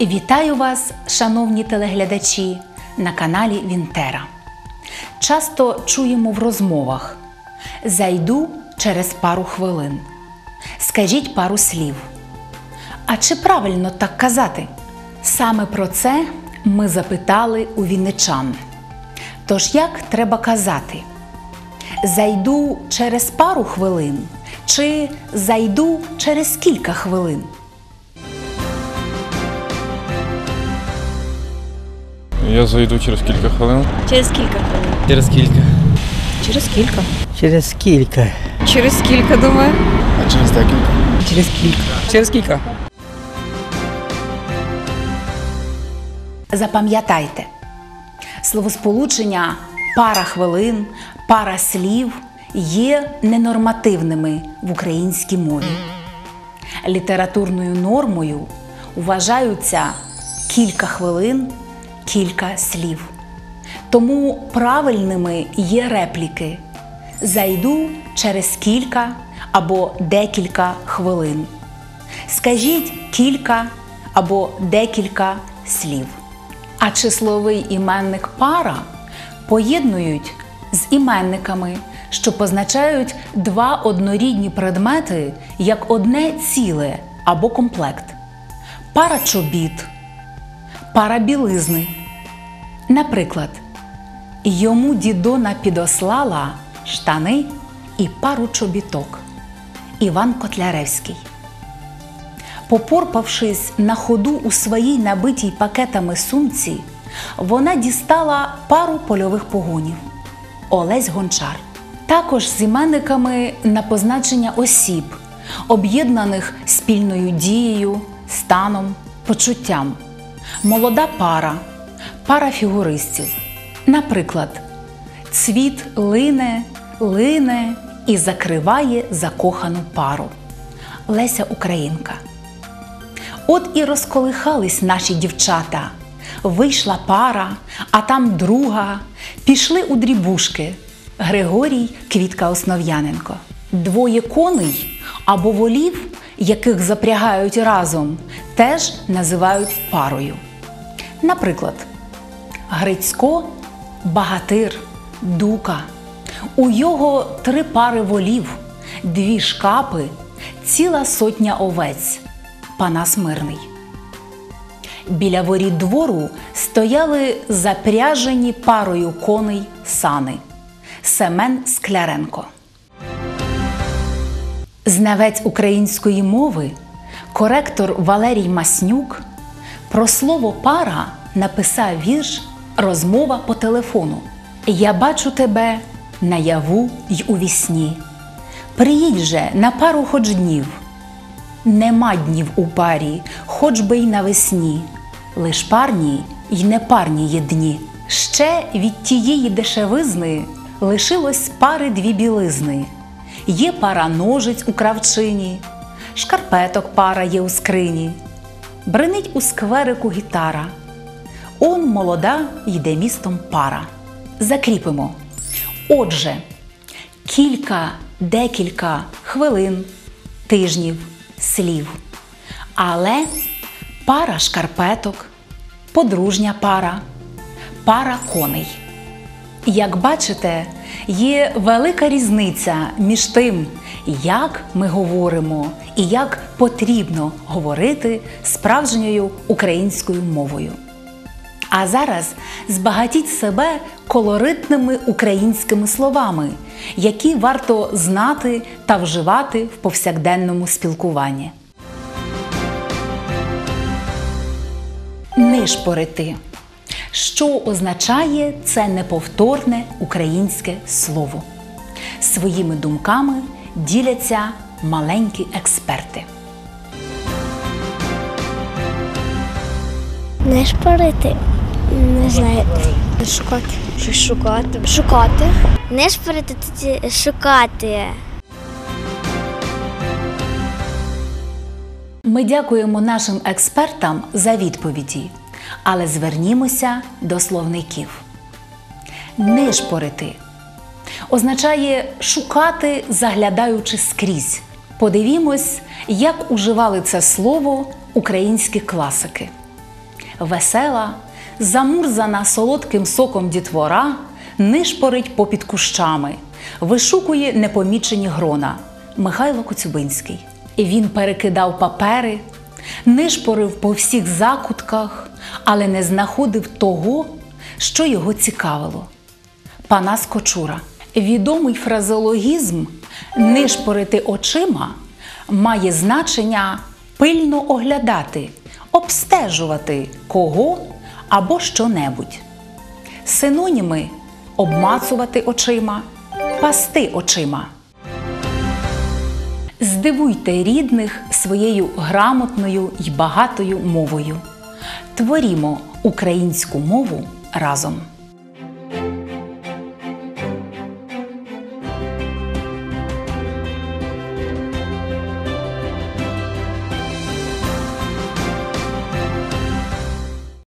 Вітаю вас, шановні телеглядачі, на каналі Вінтера. Часто чуємо в розмовах «Зайду через пару хвилин», «Скажіть пару слів». А чи правильно так казати? Саме про це ми запитали у вінничан. Тож як треба казати? «Зайду через пару хвилин» чи «Зайду через кілька хвилин»? Я зайду через кілька хвилин. Через кілька хвилин. Через кілька. Через кілька. Через кілька. Через кілька, думаю. А через декілька? Через кілька. Через кілька. Запам'ятайте, словосполучення «пара хвилин», «пара слів» є ненормативними в українській мові. Літературною нормою вважаються кілька хвилин, кілька слів. Тому правильними є репліки «Зайду через кілька або декілька хвилин». Скажіть кілька або декілька слів. А числовий іменник «пара» поєднують з іменниками, що позначають два однорідні предмети як одне ціле або комплект. Пара чобіт, пара білизни. Наприклад, йому дідона підослала штани і пару чобіток. Іван Котляревський. Попорпавшись на ходу у своїй набитій пакетами сумці, вона дістала пару польових погонів. Олесь Гончар. Також з іменниками на позначення осіб, об'єднаних спільною дією, станом, почуттям. Молода пара, пара фігуристів. Наприклад, цвіт лине, лине і закриває закохану пару. Леся Українка. От і розколихались наші дівчата. Вийшла пара, а там друга. Пішли у дрібушки. Григорій Квітка Основ'яненко. Двоє коней або волів, яких запрягають разом, теж називають парою. Наприклад, Грицько – багатир, дука. У його 3 пари волів, 2 шкапи, ціла сотня овець. Панас Мирний. Біля воріт двору стояли запряжені парою коней сани. Семен Скляренко. Знавець української мови, коректор Валерій Маснюк про слово «пара» написав вірш «Розмова по телефону». «Я бачу тебе наяву й у вісні. Приїдь же на пару хоч днів. Нема днів у парі, хоч би й навесні. Лиш парні й непарні є дні. Ще від тієї дешевизни лишилось пари 2 білизни. Є пара ножиць у кравчині, шкарпеток пара є у скрині. Бринить у скверику гітара. Он молода йде містом пара». Закріпимо. Отже, кілька, декілька хвилин, тижнів, слів. Але пара шкарпеток, подружня пара, пара коней. Як бачите, є велика різниця між тим, як ми говоримо і як потрібно говорити справжньою українською мовою. А зараз збагатіть себе колоритними українськими словами, які варто знати та вживати в повсякденному спілкуванні. Нишпорити. Що означає це неповторне українське слово? Своїми думками діляться маленькі експерти. Нишпорити? Не знаю. Шукати. Щось шукати. Шукати. Нишпорити – це шукати. Ми дякуємо нашим експертам за відповіді, але звернімося до словників. Нишпорити означає шукати, заглядаючи скрізь. Подивімось, як уживали це слово українські класики. Весела, замурзана солодким соком дітвора нишпорить попід кущами, вишукує непомічені грона. Михайло Коцюбинський. Він перекидав папери, нишпорив по всіх закутках, але не знаходив того, що його цікавило. Панас Кочура. Відомий фразеологізм «нишпорити очима» має значення пильно оглядати, обстежувати кого або що-небудь. Синоніми – обмацувати очима, пасти очима. Здивуйте рідних своєю грамотною й багатою мовою. Творімо українську мову разом.